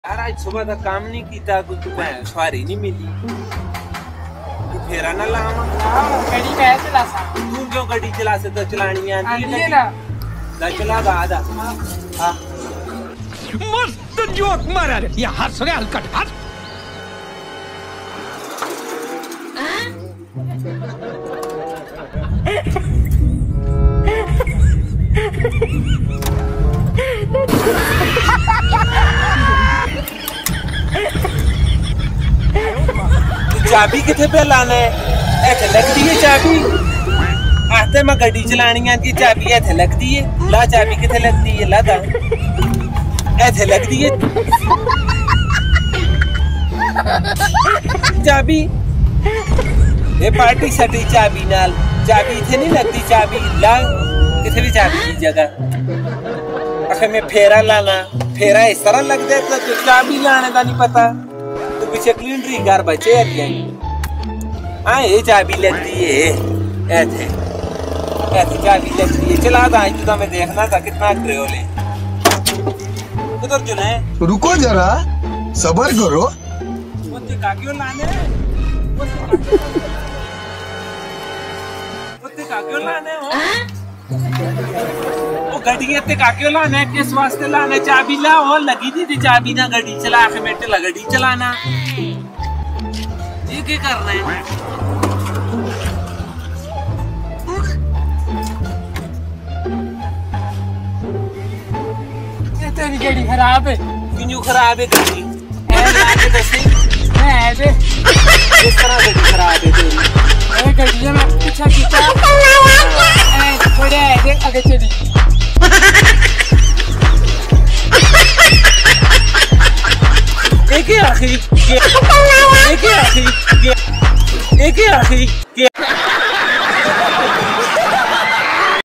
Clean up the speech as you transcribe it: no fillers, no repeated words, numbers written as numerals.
यार आज सुबह तक काम नहीं किया, कुछ सवारी नहीं मिली। तू फेरा ना लावा। गड्डी कैसे चला सा? तू क्यों गड्डी चला से? तो चलानी आती है ना। ला चला दादा। हां मस्त जोक मारा रे। ये हंस रे हलकट हंस। चाबी किथे पे लाना है? इथे लगती है चाबी। आते मैं गड्डी चलानी आती, चाबी इथे लगती है। ला चाबी किथे लगती है? ला दा इथे लगती है चाबी। ये पार्टी सटी चाबी नाल, चाबी इथे नहीं लगती। चाबी ला किथे भी चाबी की जगह। आखिर में फेरा लाना, फेरा इस तरह लग जाता तो चाबी लाने का नहीं पता। तो पीछे क्लीनरी घर बचे हाँ ये चाबी लगती है। ऐसे ऐसे चाबी लगती है। चला था तो मैं देखना था कितना ड्रेल है। उधर जो है रुको जरा सबर करो। मुझे काक्यों लाने वो गड्डी ते काक्यों लाना है? किस वास्ते लाना? चाबी ला और लगी थी चाबी ना गड्डी चला के बैठे ला गड्डी चलाना। ये क्या करना है? तेरी गड्डी खराब है। क्यों खराब है गड्डी? इस तरह गड्डी खराब है तेरी। गड्डी में पीछा खींचा थोड़े आगे चली। एक आखिरी